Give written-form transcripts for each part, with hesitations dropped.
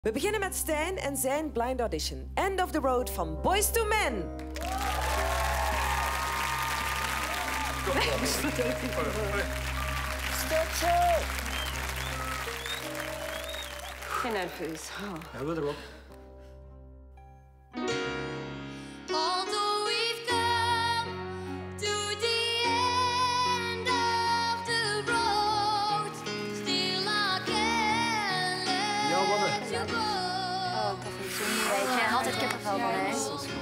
We beginnen met Stijn en zijn blind audition. End of the Road van Boyz II Men. Geen nerveus. Oh. Ja, we erop. Ja, wat een. Oh, dat vind ik zo mooi. Ik krijg altijd kippenvel van mij.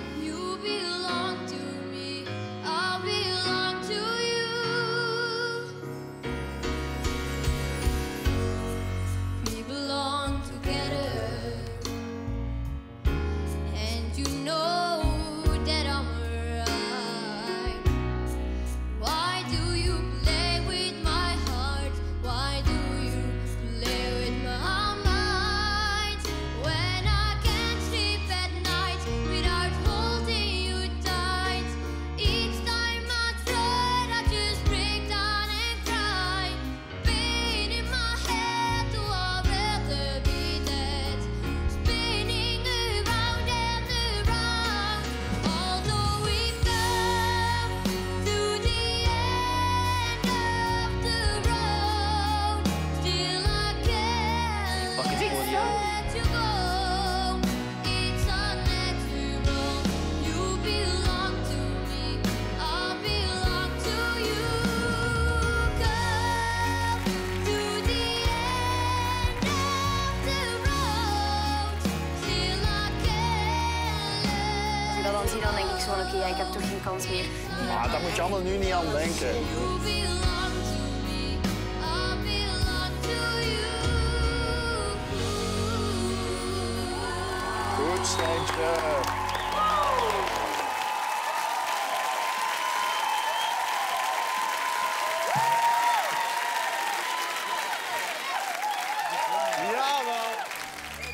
Dan zie, dan denk ik zo van oké, ik heb toch geen kans meer. Maar daar moet je allemaal nu niet aan denken. Goed, Stijntje.